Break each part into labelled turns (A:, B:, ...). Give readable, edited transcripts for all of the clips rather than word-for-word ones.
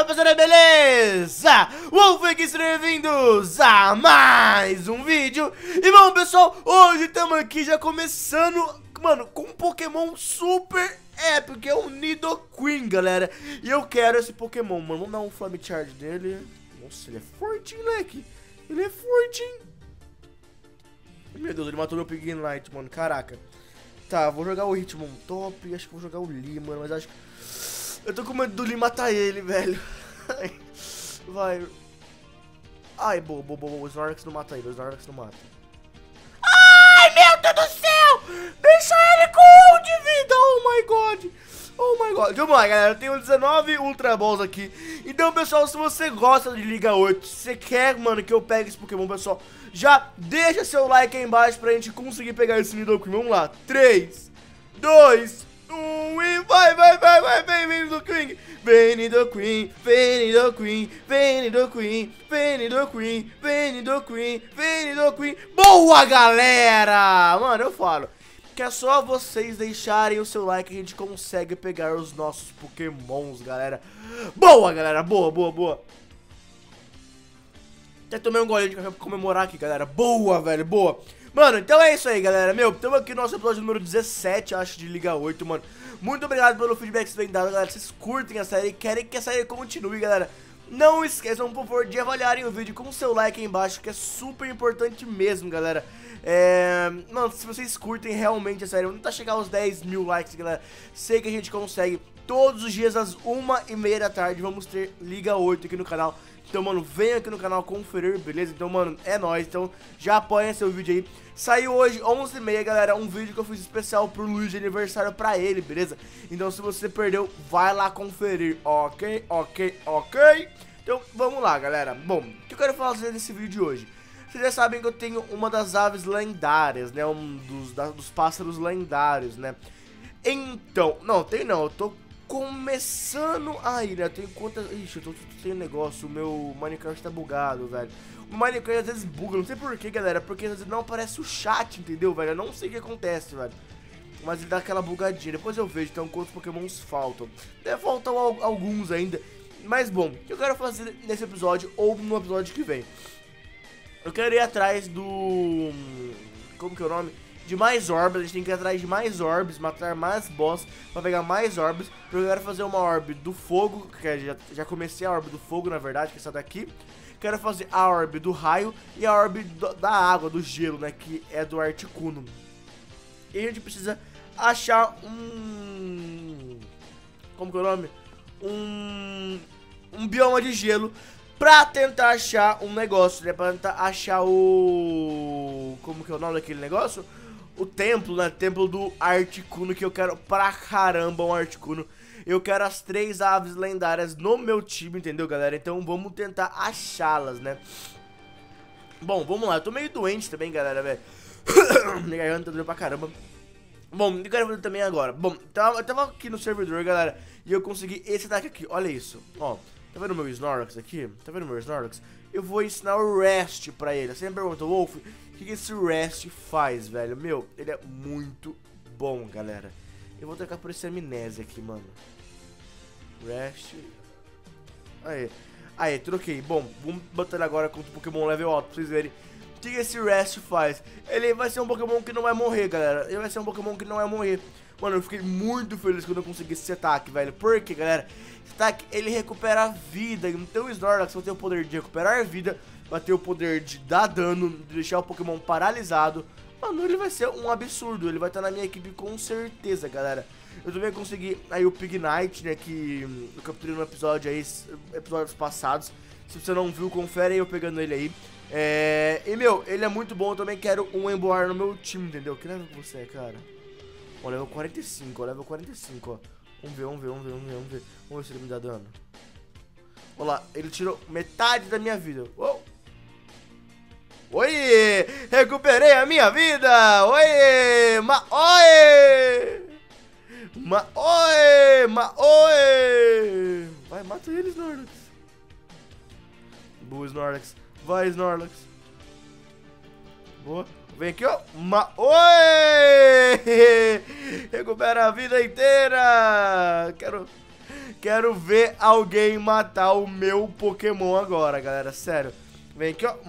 A: rapaziada, beleza? Wolf aqui, sejam bem-vindos a mais um vídeo. E bom, pessoal, hoje estamos aqui já começando, mano, com um Pokémon super épico, que é o Nidoqueen, galera. E eu quero esse Pokémon, mano. Vamos dar um Flame Charge dele. Nossa, ele é fortinho, moleque. Ele é fortinho. Meu Deus, ele matou meu Pignite, mano, caraca. Tá, vou jogar o Hitmon top, acho que vou jogar o Lee, mano, mas acho que... Eu tô com medo do Lee matar ele, velho. Vai. Ai, boa. O Snorlax não mata ele, o Snorlax não mata. Ai, meu Deus do céu! Deixa ele com 1 de vida, oh my god. Oh my god. Vamos lá, galera, eu tenho 19 Ultra Balls aqui. Então, pessoal, se você gosta de Liga 8, se você quer, mano, que eu pegue esse Pokémon, pessoal, já deixa seu like aí embaixo pra gente conseguir pegar esse Nidoqueen. Vamos lá, 3, 2, 1 e vai, vem Nidoqueen. Vem Nidoqueen, vem Nidoqueen, vem Nidoqueen, vem Nidoqueen, vem Nidoqueen, vem Nidoqueen. Boa, galera! Mano, eu falo que é só vocês deixarem o seu like que a gente consegue pegar os nossos Pokémons, galera. Boa, galera, boa. Até tomei um golinho de café pra comemorar aqui, galera. Boa, velho, boa. Mano, então é isso aí, galera. Meu, estamos aqui no nosso episódio número 17, acho, de Liga 8, mano. Muito obrigado pelo feedback que vocês têm dado, galera. Vocês curtem a série e querem que a série continue, galera. Não esqueçam, por favor, de avaliarem o vídeo com o seu like aí embaixo, que é super importante mesmo, galera. Mano, se vocês curtem realmente a série, vamos tentar chegar aos 10 mil likes, galera. Sei que a gente consegue. Todos os dias às 1h30 da tarde vamos ter Liga 8 aqui no canal. Então, mano, venha aqui no canal conferir, beleza? Então, mano, é nóis. Então, já apoia seu vídeo aí. Saiu hoje, 11h30, galera, um vídeo que eu fiz especial pro Luiz de aniversário pra ele, beleza? Então, se você perdeu, vai lá conferir, ok? Então, vamos lá, galera. Bom, o que eu quero fazer nesse vídeo de hoje? Vocês já sabem que eu tenho uma das aves lendárias, né? Um dos pássaros lendários, né? Então, eu tô começando aí, né? Eu tenho quantas... Ixi, eu tenho um negócio, o meu Minecraft tá bugado, velho. O Minecraft às vezes buga, não sei porquê, galera. Porque às vezes não aparece o chat, entendeu, velho? Eu não sei o que acontece, velho. Mas ele dá aquela bugadinha, depois eu vejo, então, quantos Pokémons faltam. Deve faltar alguns ainda. Mas, bom, o que eu quero fazer nesse episódio, ou no episódio que vem? Eu quero ir atrás do... Como que é o nome? De mais orbes, a gente tem que ir atrás de mais orbes, matar mais boss pra pegar mais orbes. Eu quero fazer uma orbe do fogo, que já comecei a orbe do fogo, na verdade, que é essa daqui. Quero fazer a orbe do raio e a orbe da água, do gelo, né, que é do Articuno. E a gente precisa achar um... Como que é o nome? Um bioma de gelo pra tentar achar um negócio, né, pra tentar achar o... Como que é o nome daquele negócio? O templo, né? Templo do Articuno, que eu quero pra caramba um Articuno. Eu quero as 3 aves lendárias no meu time, entendeu, galera? Então vamos tentar achá-las, né? Bom, vamos lá. Eu tô meio doente também, galera, velho. Minha garganta tá doendo pra caramba. Bom, eu quero fazer também agora. Bom, eu tava aqui no servidor, galera, e eu consegui esse ataque aqui. Olha isso, ó. Tá vendo o meu Snorlax aqui? Tá vendo o meu Snorlax? Eu vou ensinar o Rest pra ele. Você me pergunta, Wolf, o que esse Rest faz, velho? Meu, ele é muito bom, galera. Eu vou trocar por esse Amnésia aqui, mano. Rest. Aí, troquei. Bom, vamos botar ele agora contra o Pokémon level alto pra vocês verem o que esse Rest faz. Ele vai ser um Pokémon que não vai morrer, galera. Ele vai ser um Pokémon que não vai morrer. Mano, eu fiquei muito feliz quando eu consegui esse ataque, velho. Porque, galera, esse ataque, ele recupera a vida. Então o Snorlax vai ter o poder de recuperar a vida, vai ter o poder de dar dano, de deixar o Pokémon paralisado. Mano, ele vai ser um absurdo. Ele vai estar na minha equipe com certeza, galera. Eu também consegui aí o Pignite, né, que eu capturei no episódio aí, episódios passados. Se você não viu, confere aí eu pegando ele aí. E, meu, ele é muito bom. Eu também quero um Emboar no meu time, entendeu? Que level você é, cara? Ó, level 45, ó, level 45, ó. Vamos ver. Vamos ver se ele me dá dano. Olha lá, ele tirou metade da minha vida. Uou! Oi! Recuperei a minha vida! Oi! Oi! Vai, mata ele, Snorlax. Boa, Snorlax. Vai, Snorlax. Boa. Vem aqui, ó. Oi! Recupera a vida inteira. Quero ver alguém matar o meu Pokémon agora, galera. Sério. Vem aqui, ó.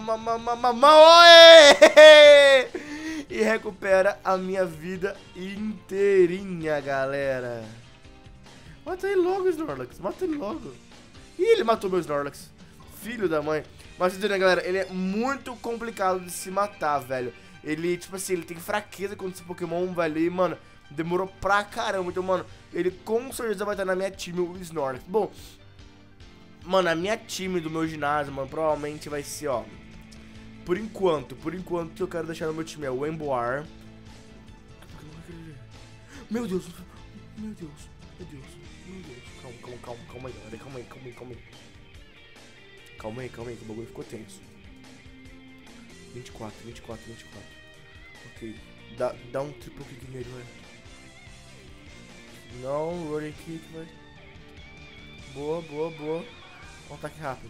A: Oi! E recupera a minha vida inteirinha, galera. Mata ele logo, Snorlax. Mata ele logo. Ih, ele matou meu Snorlax. Filho da mãe. Mas vocês viram, galera, ele é muito complicado de se matar, velho. Ele, tipo assim, ele tem fraqueza contra esse Pokémon, velho. E, mano, demorou pra caramba. Então, mano, ele com certeza vai estar na minha time, o Snorlax. Bom, mano, a minha time do meu ginásio, mano, provavelmente vai ser, ó. Por enquanto, que eu quero deixar no meu time é o Emboar. Meu Deus, meu Deus, meu Deus, meu Deus. Calma aí, galera, calma aí, que o bagulho ficou tenso. 24. Ok, dá um triple kick nele, velho. Não, rolling kick, velho. Boa. Um ataque rápido.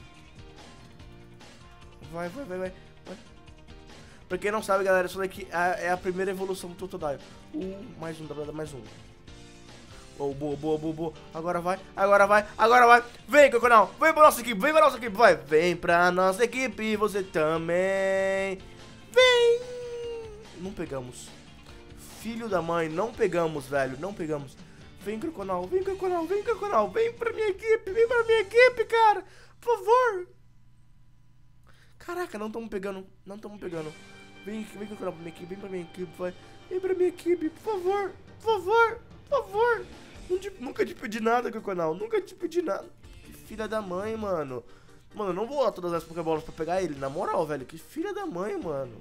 A: Vai. Pra quem não sabe, galera, isso daqui é a primeira evolução do Totodile. Mais um, dá pra dar mais um. Oh, boa. Agora vai. Vem, Croconal. Vem pra nossa equipe, vai. Vem pra nossa equipe, você também. Vem. Não pegamos. Filho da mãe, não pegamos, velho. Não pegamos. Vem, Croconal. Vem pra minha equipe, cara. Por favor. Caraca, não estamos pegando. Vem, Croconal, pra minha equipe, vai. Vem pra minha equipe, por favor. Nunca te pedi nada, Croconal. Nunca te pedi nada. Que filha da mãe, mano. Mano, eu não vou lá todas as Pokébolas pra pegar ele. Na moral, velho. Que filha da mãe, mano.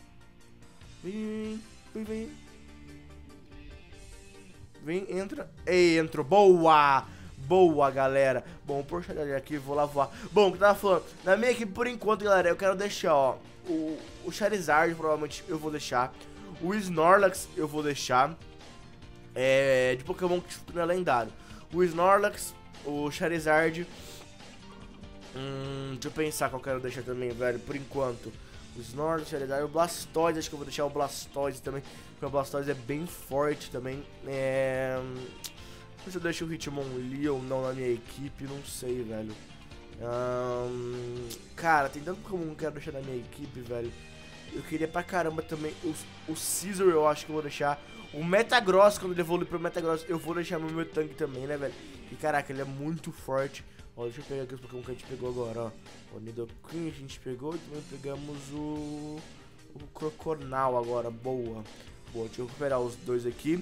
A: Vem. Vem, entra. Ei, entrou. Boa, galera. Bom, poxa, galera, aqui, vou lá voar. Bom, o que eu tava falando. Na minha equipe, por enquanto, galera, eu quero deixar, ó. O Charizard, provavelmente, eu vou deixar. O Snorlax, eu vou deixar. De Pokémon que não é lendário. O Snorlax, o Charizard. Deixa eu pensar qual eu quero deixar também, velho. Por enquanto, o Snorlax, o Charizard, o Blastoise. Acho que eu vou deixar o Blastoise também, porque o Blastoise é bem forte também. Não sei se eu deixo o Hitmonlee ou não na minha equipe, não sei, velho. Cara, tem tanto Pokémon que eu quero deixar na minha equipe, velho. Eu queria pra caramba também o Scizor, eu acho que eu vou deixar. O Metagross, quando ele evolui pro Metagross, eu vou deixar no meu tanque também, né, velho? E caraca, ele é muito forte. Ó, deixa eu pegar aqui os Pokémon que a gente pegou agora, ó. O Nidoqueen a gente pegou e também pegamos o Croconal agora, boa. Deixa eu recuperar os dois aqui.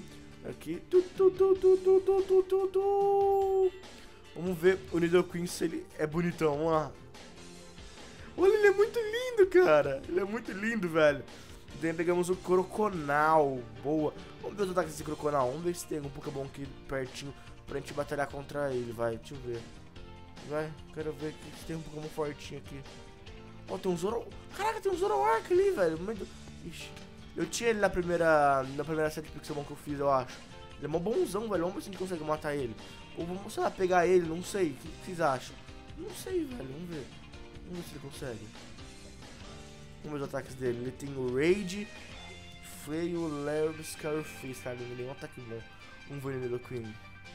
A: Vamos ver o Nidoqueen se ele é bonitão, vamos lá. Olha, ele é muito lindo, cara. Ele é muito lindo, velho. Daí pegamos o Croconal. Boa. Vamos ver os ataques desse Croconal. Vamos ver se tem algum Pokémon aqui pertinho pra gente batalhar contra ele. Vai, deixa eu ver. Vai, quero ver aqui se tem um Pokémon fortinho aqui. Ó, tem um Zoro... Caraca, tem um Zoroark ali, velho. Ixi. Eu tinha ele na primeira série de Pokémon que eu fiz, eu acho. Ele é mó bonzão, velho. Vamos ver se a gente consegue matar ele. Ou vamos, sei lá, pegar ele, não sei. O que vocês acham? Não sei, velho. Vamos ver. Vamos ver se ele consegue. Vamos ver os ataques dele. Ele tem o Raid, Freio, Lerdo, Scarface, tá? Ele tem um ataque bom. Vamos ver ele do Queen.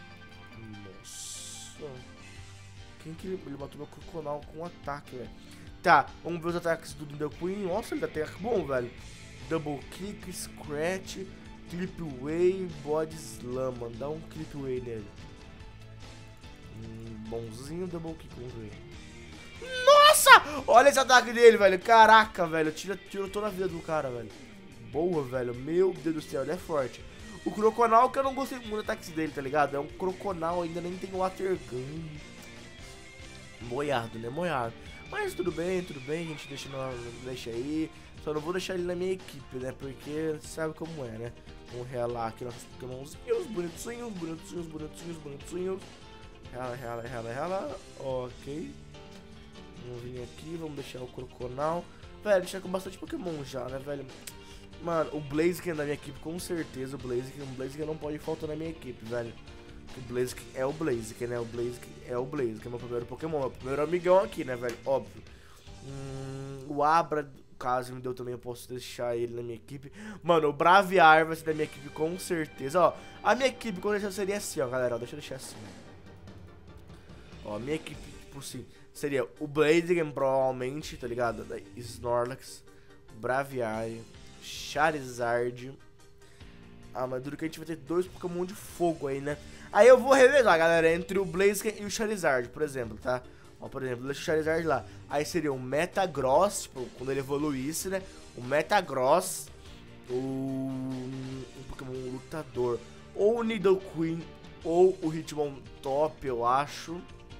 A: Nossa. Quem que ele matou meu Croconal com um ataque, velho? Tá, vamos ver os ataques do Nidoqueen. Nossa, ele tem ataque bom, velho. Double Kick, Scratch, Clip Way, Body Slam. Mano, dá um Clip Way nele. Bonzinho Double Kick, vamos ver. Nossa! Olha esse ataque dele, velho. Caraca, velho. Tirou toda a vida do cara, velho. Boa, velho. Meu Deus do céu, ele é forte. O Croconal, que eu não gostei muito do ataque dele, tá ligado? É um Croconal, ainda nem tem Water Gun. Moiado, né? Moiado. Mas tudo bem, a gente deixa aí. Só não vou deixar ele na minha equipe, né? Porque sabe como é, né? Vamos relar aqui nossos Pokémonzinhos bonitinhos. Rela. Ok. Vamos vir aqui, vamos deixar o Croconal. Velho, deixar com bastante Pokémon já, né, velho? Mano, o Blaziken da minha equipe, com certeza. O Blaziken não pode faltar na minha equipe, velho. O Blaziken é o Blaziken, né? O Blaziken é meu primeiro Pokémon. Meu primeiro amigão aqui, né, velho? Óbvio. O Abra, caso me deu também, eu posso deixar ele na minha equipe. Mano, o Braviar vai ser da minha equipe, com certeza. Ó, a minha equipe, quando eu deixar, seria assim, ó, galera. Ó, deixa eu deixar assim. Ó, a minha equipe, tipo assim, seria o Blaziken, provavelmente, tá ligado? Daí Snorlax, Braviary, Charizard. Ah, mas duro que a gente vai ter 2 Pokémon de fogo aí, né? Aí eu vou revezar, galera, entre o Blaziken e o Charizard, por exemplo, tá? Ó, por exemplo, deixa o Charizard lá. Aí seria o Metagross, tipo, quando ele evoluísse, né? O Metagross, um Pokémon lutador, ou o Nidoqueen, ou o Hitmontop, eu acho.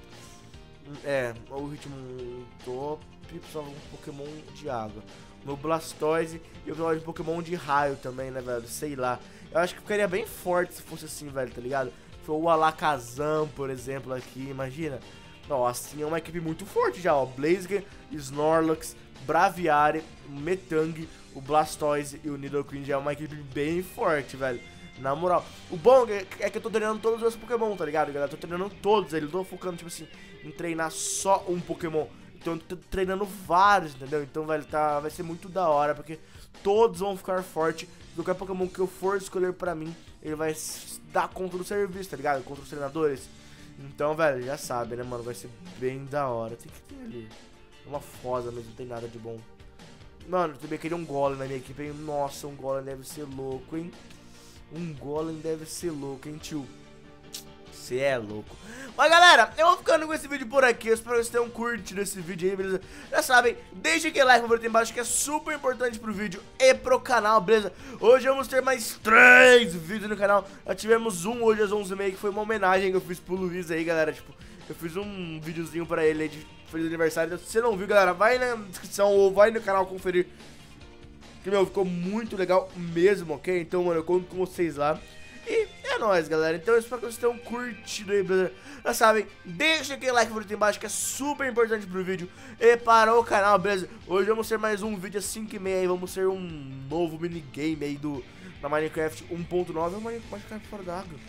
A: Ou o Hitmontop, precisava de um Pokémon de água. Meu Blastoise e eu precisava de um Pokémon de raio também, né, velho? Sei lá. Eu acho que ficaria bem forte se fosse assim, velho, tá ligado? Foi o Alakazam, por exemplo, aqui, imagina. Ó, assim é uma equipe muito forte já, ó. Blaziken, Snorlax, Braviary, Metang, o Blastoise e o Nidoqueen já é uma equipe bem forte, velho. Na moral. O bom é que eu tô treinando todos os meus Pokémon, tá ligado, galera? Eu tô treinando todos eles, não tô focando, tipo assim, em treinar só um Pokémon. Então eu tô treinando vários, entendeu? Então, velho, vai ser muito da hora, porque todos vão ficar fortes. Qualquer Pokémon que eu for escolher pra mim, ele vai dar conta do serviço, tá ligado? Contra os treinadores. Então, velho, já sabe, né, mano? Vai ser bem da hora. Tem que ter ali uma fosa, mas não tem nada de bom. Mano, eu também queria um Golem na minha equipe, hein? Nossa, um Golem deve ser louco, hein? Um Golem deve ser louco, hein, tio? Você é louco. Mas, galera, eu vou ficando com esse vídeo por aqui. Eu espero que vocês tenham curtido esse vídeo aí, beleza? Já sabem, deixem aquele like, favorito aí embaixo, que é super importante pro vídeo e pro canal, beleza? Hoje vamos ter mais 3 vídeos no canal. Já tivemos um hoje às 11h30, que foi uma homenagem que eu fiz pro Luiz aí, galera. Tipo, eu fiz um videozinho pra ele aí de feliz aniversário. Então, se você não viu, galera, vai na descrição ou vai no canal conferir. Que, meu, ficou muito legal mesmo, ok? Então, mano, eu conto com vocês lá. E é nóis, galera. Então eu espero que vocês tenham curtido aí, beleza? Já sabem, deixa aquele like favorito aí embaixo, que é super importante pro vídeo e para o canal, beleza? Hoje vamos ter mais um vídeo às 5h30 aí. Vamos ter um novo minigame aí da Minecraft 1.9. É o Minecraft fora da água.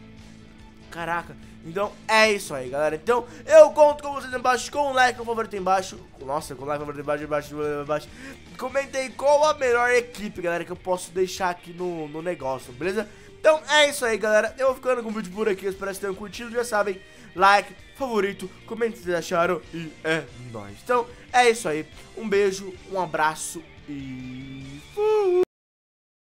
A: Caraca. Então é isso aí, galera. Então eu conto com vocês aí embaixo, com um like, com o favorito aí embaixo. Nossa, com o like, favorito aí embaixo. Comentem qual a melhor equipe, galera, que eu posso deixar aqui no negócio, beleza? Então é isso aí, galera. Eu vou ficando com o vídeo por aqui. Eu espero que vocês tenham curtido. Já sabem, like, favorito, comentem o que vocês acharam. E é nóis. Então é isso aí. Um beijo, um abraço e...